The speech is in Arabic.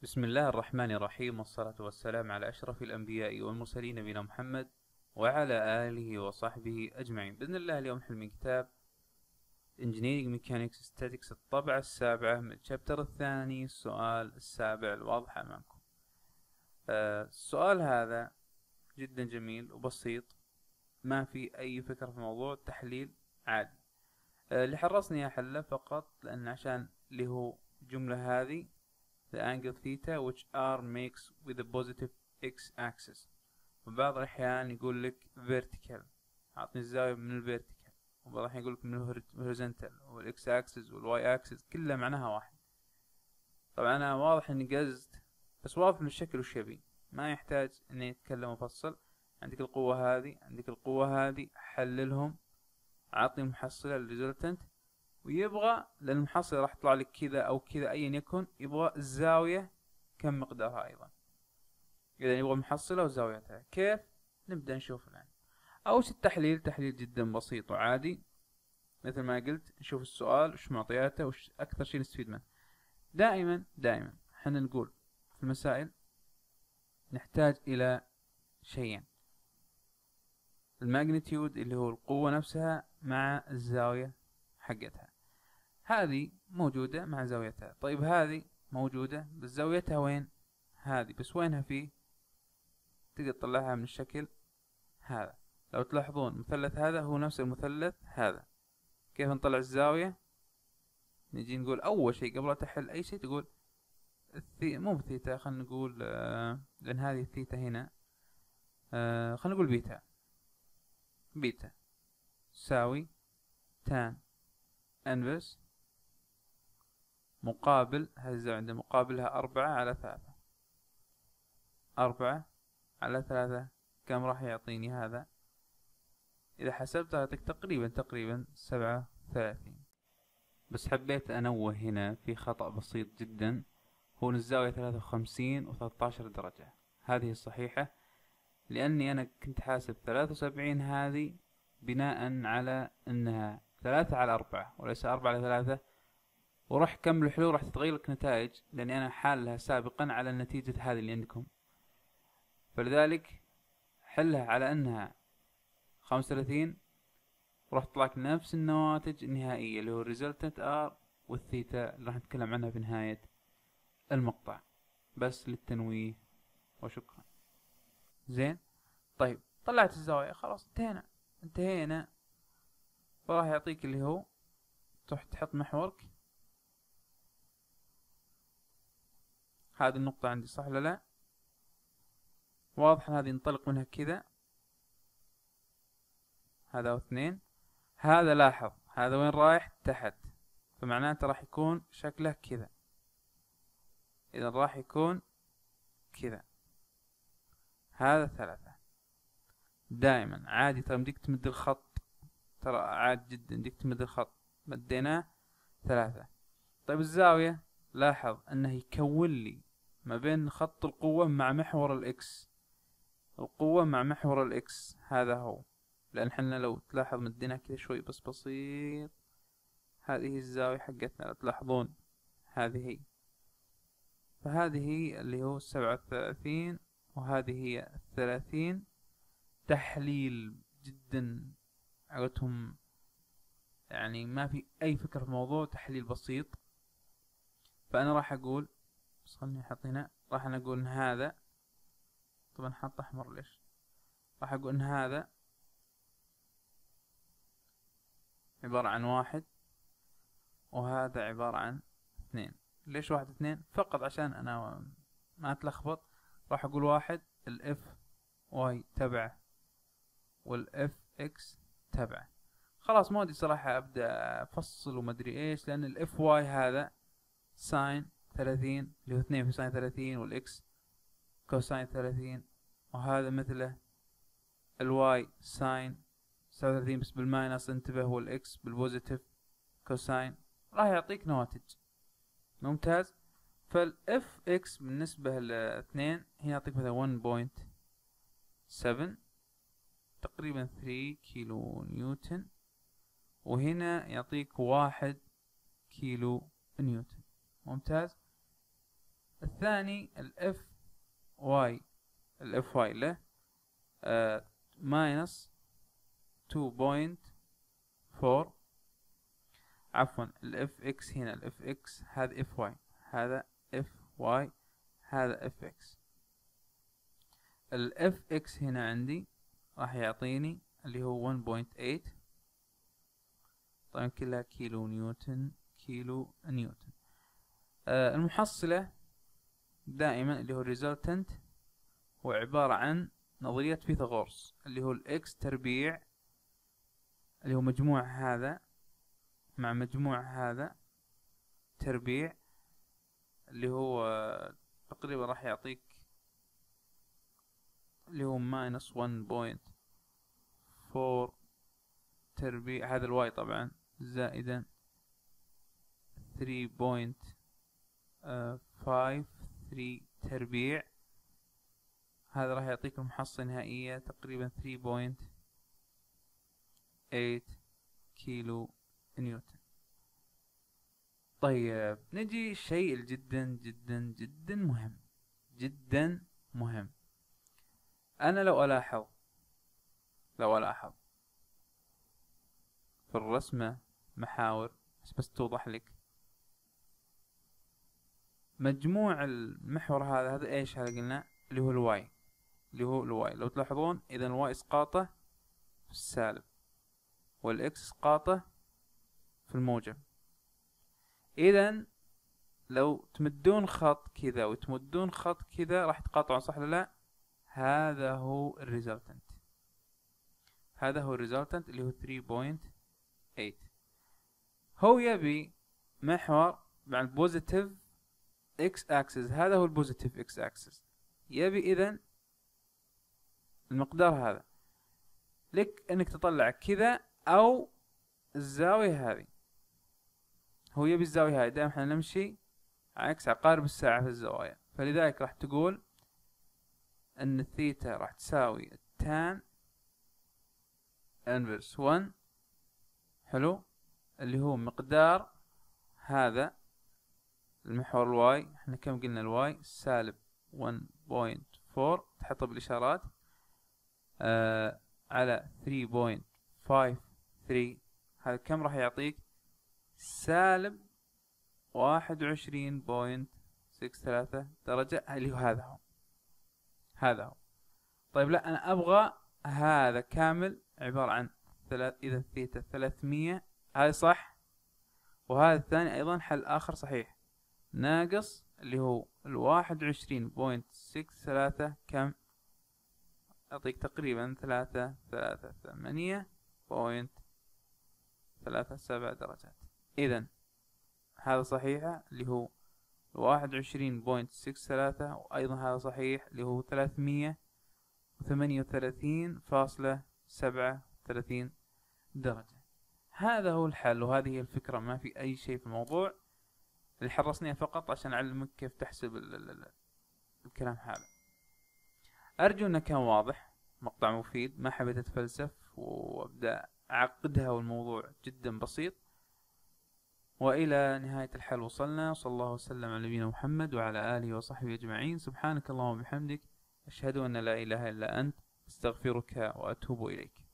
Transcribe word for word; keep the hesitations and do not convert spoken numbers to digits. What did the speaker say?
بسم الله الرحمن الرحيم، والصلاة والسلام على أشرف الأنبياء والمرسلين نبينا محمد وعلى آله وصحبه أجمعين. بإذن الله اليوم نحل من كتاب Engineering Mechanics Statics الطبعة السابعة من الشابتر الثاني، السؤال السابع الواضح أمامكم. آه السؤال هذا جدا جميل وبسيط، ما في أي فكرة في الموضوع، تحليل عادي. آه اللي حرصني أحله فقط لأن عشان اللي هو الجملة هذه the angle theta which are makes with the positive x axis. وبعض الأحيان يقول لك vertical، أعطني الزاوية من الفيرتيكال، وبعض الأحيان يقول لك من الهوريزونتال، والإكس أكسس والواي أكسس كلها معناها واحد. طبعا أنا واضح إني قصد، بس واضح من الشكل وش يبي، ما يحتاج إني أتكلم وأفصل. عندك القوة هذه، عندك القوة هذه، حللهم، أعطني محصلة الريزلتنت، ويبغى لأن المحصلة راح تطلع لك كذا أو كذا أيا يكن، يبغى الزاوية كم مقدارها أيضا. إذا يبغى محصلة وزاويتها كيف، نبدأ نشوف الآن. أول شي التحليل، تحليل جدا بسيط وعادي، مثل ما قلت نشوف السؤال وش معطياته وش أكثر شي نستفيد منه. دائما دائما احنا نقول في المسائل نحتاج إلى شيئين: الماجنتيود اللي هو القوة نفسها مع الزاوية حقتها. هذه موجودة مع زاويتها، طيب هذه موجودة بس زاويتها وين؟ هذه بس وينها فيه؟ تقدر تطلعها من الشكل هذا. لو تلاحظون المثلث هذا هو نفس المثلث هذا. كيف نطلع الزاوية؟ نجي نقول أول شيء قبل لا تحل أي شيء تقول الثي... مو بثيتا، خلينا نقول آه... لأن هذه الثيتا هنا، آه... خلينا نقول بيتا. بيتا تساوي تان انفرس مقابل هذه الزاوية عندنا مقابلها أربعة على ثلاثة. أربعة على ثلاثة كم راح يعطيني هذا؟ إذا حسبتها يعطيك تقريبا تقريبا سبعة وثلاثين. بس حبيت أنوه هنا في خطأ بسيط جدا، هو الزاوية ثلاثة وخمسين وثلاثة عشر درجة، هذه الصحيحة، لأني أنا كنت حاسب ثلاثة وسبعين هذه بناء على أنها ثلاثة على أربعة وليس أربعة على ثلاثة، وراح كمل الحلول راح تتغير لك نتائج لأني أنا حالها سابقا على النتيجة هذه اللي عندكم، فلذلك حلها على أنها خمسة وثلاثين وراح تطلعك نفس النواتج النهائية اللي هو الريزلتنت ار والثيتا اللي راح نتكلم عنها في نهاية المقطع، بس للتنويه وشكرا. زين، طيب طلعت الزاوية، خلاص انتهينا انتهينا. فراح يعطيك اللي هو تروح تحط محورك، هذه النقطة عندي صح ولا لا؟ واضح هذه ننطلق منها كذا، هذا واثنين، هذا لاحظ هذا وين رايح؟ تحت، فمعناته راح يكون شكله كذا، إذا راح يكون كذا. هذا ثلاثة. دائما عادي ترى مديك تمد الخط، ترى عادي جدا مديك تمد الخط، مديناه ثلاثة. طيب الزاوية لاحظ انه يكون لي ما بين خط القوة مع محور الاكس، القوة مع محور الاكس هذا هو، لان حنا لو تلاحظ مديناه كذا شوي بس بسيط، هذه الزاوية حقتنا لو تلاحظون هذه هي، فهذه هي اللي هو السبعة وثلاثين وهذه هي الثلاثين. تحليل جدا عقدتهم، يعني ما في اي فكرة في الموضوع، تحليل بسيط. فانا راح اقول، بس خلني احط هنا، راح انا اقول ان هذا، طبعا حط احمر ليش، راح اقول ان هذا عبارة عن واحد وهذا عبارة عن اثنين. ليش واحد اثنين؟ فقط عشان انا ما اتلخبط، راح اقول واحد الاف واي تبعه والاف اكس تبعه. خلاص ما ودي صراحة ابدا افصل ومدري ايش، لان الاف واي هذا ساين ثلاثين اللي هو اثنين في ساين ثلاثين، والاكس كوساين ثلاثين، وهذا مثله الواي ساين تسعة وثلاثين بس بالماينس انتبه، والاكس بالبوزيتيف كوساين، راح يعطيك نواتج. ممتاز. فالاف اكس بالنسبة لاثنين هنا يعطيك مثلا واحد فاصلة سبعة تقريبا ثلاثة كيلو نيوتن، وهنا يعطيك واحد كيلو نيوتن. ممتاز. الثاني الاف واي، الاف واي له ماينس تو بوينت فور، عفوا الاف اكس هنا، الاف اكس هذا اف واي، هذا اف واي، هذا اف اكس. الاف اكس هنا عندي راح يعطيني اللي هو ون بوينت ايت، طبعا كلها كيلو نيوتن، كيلو نيوتن. آه المحصلة دائما اللي هو الريزلتنت هو عبارة عن نظرية فيثاغورس، اللي هو الاكس تربيع اللي هو مجموع هذا مع مجموع هذا تربيع، اللي هو تقريبا راح يعطيك اللي هو ماينس ون بوينت فور تربيع، هذا الواي طبعا، زائدا ثري بوينت فايف ثري تربيع، هذا راح يعطيك المحصلة النهائية تقريبا ثري بوينت ايت كيلو نيوتن. طيب نجي الشيء جدا جدا جدا مهم، جدا مهم. انا لو الاحظ لو الاحظ في الرسمة محاور بس بس توضح لك مجموع المحور هذا، هذا ايش؟ هذا قلنا اللي هو الواي، اللي هو الواي. لو تلاحظون اذا الواي اسقاطه في السالب والاكس اسقاطه في الموجب، اذا لو تمدون خط كذا وتمدون خط كذا راح تقاطعون، صح ولا لا؟ هذا هو الريزلتنت، هذا هو الريزلتنت اللي هو ثري بوينت ايت. هو يبي محور مع البوزيتيف اكس اكسس، هذا هو البوزيتيف اكس اكسس، يبي اذا المقدار هذا لك انك تطلع كذا او الزاوية هذه. هو يبي الزاوية هذه، دائما احنا نمشي عكس عقارب الساعة في الزوايا، فلذلك راح تقول ان الثيتا راح تساوي التان انفرس ون، حلو، اللي هو مقدار هذا المحور الواي. احنا كم قلنا الواي؟ سالب ون بوينت فور، تحطه بالاشارات، آه على ثري بوينت فايف ثري، هذا كم راح يعطيك؟ سالب واحد وعشرين بوينت سكس ثلاثة درجة، اللي هو هذا هو هذا هو. طيب لا، انا ابغى هذا كامل عبارة عن ثلاث، اذا ثيتا ثلاثمية، هذا صح، وهذا الثاني ايضا حل اخر صحيح، ناقص اللي هو الواحد وعشرين بوينت سكس ثلاثة، كم يعطيك؟ تقريبا ثلاثة ثلاثة ثمانية بوينت ثلاثة سبع درجات. اذا هذا صحيحة اللي هو واحد وعشرين بوينت سكس ثلاثة، وايضا هذا صحيح اللي هو ثلاثمية وثمانية وثلاثين فاصلة سبعة وثلاثين درجة. هذا هو الحل، وهذه هي الفكرة، ما في اي شيء في الموضوع، اللي حرصني فقط عشان اعلمك كيف تحسب ال ال ال الكلام هذا. ارجو انه كان واضح، مقطع مفيد، ما حبيت اتفلسف وابدا اعقدها، والموضوع جدا بسيط. والى نهاية الحل وصلنا، صلى الله وسلم على نبينا محمد وعلى اله وصحبه اجمعين. سبحانك اللهم وبحمدك، اشهد ان لا اله الا انت، استغفرك واتوب اليك.